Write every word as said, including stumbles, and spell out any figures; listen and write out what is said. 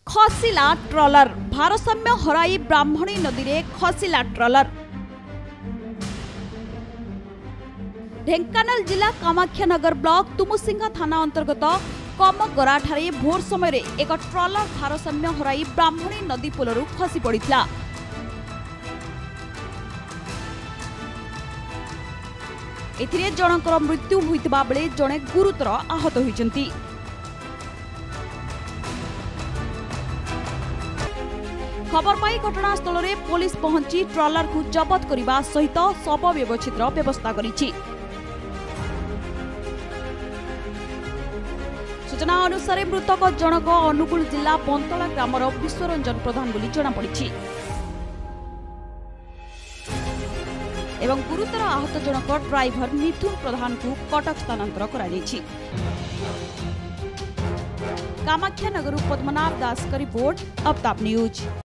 खसिला trawler भारसाम्य हराई ब्राह्मणी नदी रे खसिला ट्रॉलर। ढेंकानाल जिला कामाख्यानगर ब्लॉक तुमुसिंगा थाना अंतर्गत कमगरा ठारे भोर समय रे एक ट्रॉलर भारसाम्य हराई ब्राह्मणी नदी पोलरू खसी पड़िथिला। एथिरे जनकर मृत्यु होइतबा बेले जणे गुरुतर आहत होइचंती। खबर पाई घटनास्थल में पुलिस पहुंची ट्रॉलर को जबत करने सहित शव व्यवच्छेद व्यवस्था करिछि। सूचना अनुसार मृतक जनक अनुगुल जिला बंतला ग्रामर विश्वरंजन प्रधान बोली जଣାपड़ी एवं गुरुतर आहत जनक ड्राइवर मिथुन प्रधान को कटक स्थानांतर करा जायछि। कामाख्यानगर पद्मनाभ दास का रिपोर्ट, अब ताप न्यूज।